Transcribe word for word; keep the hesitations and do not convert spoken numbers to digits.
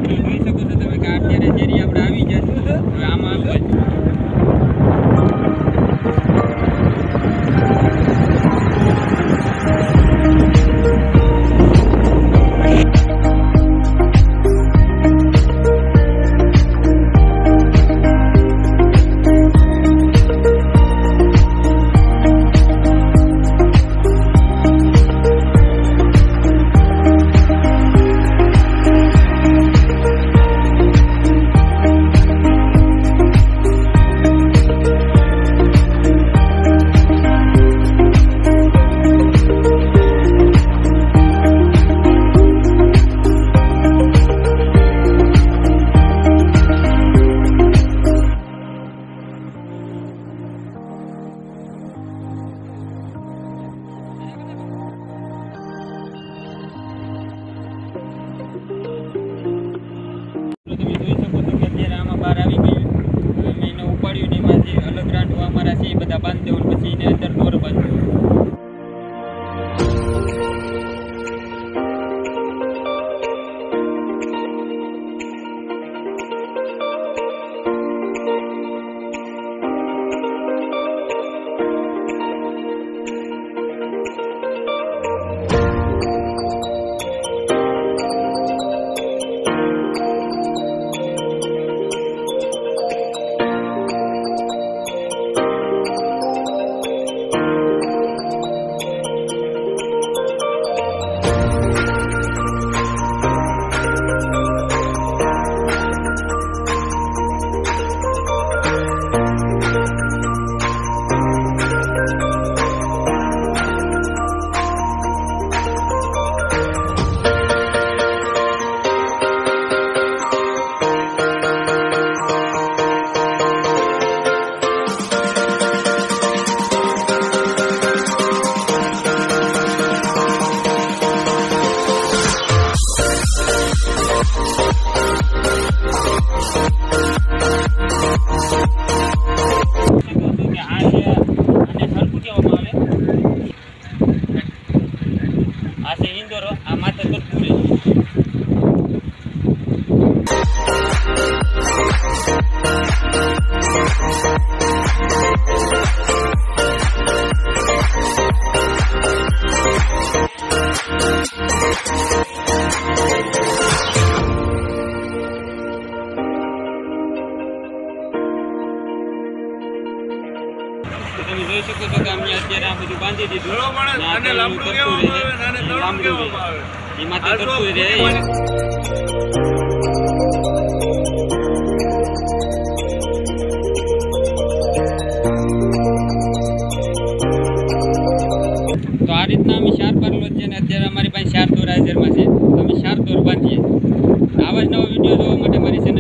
જોઈ શકો છો તમે કે અત્યારે જેરી આપણે આવી જશે હવે આમાં આવવું અલગ રાંડવા અમારા છે બધા બાંધી દેવાનું પછી એને અંદર દોર બાંધી તમે જોઈ શકો છો કે અમે અત્યારે આ બધું બાંધી દીધું આને લાંબડું કહેવામાં આવે આને તળું કહેવામાં આવે એમાં તો તળું રહે તો આ રીતના અમે ચાર પારલો છે ને અત્યારે અમારી પાસે ચાર દોર હાજરમાં છે તો અમે ચાર દોર બાંધીએ આવા જ નવા વિડીયો જોવા માટે મારી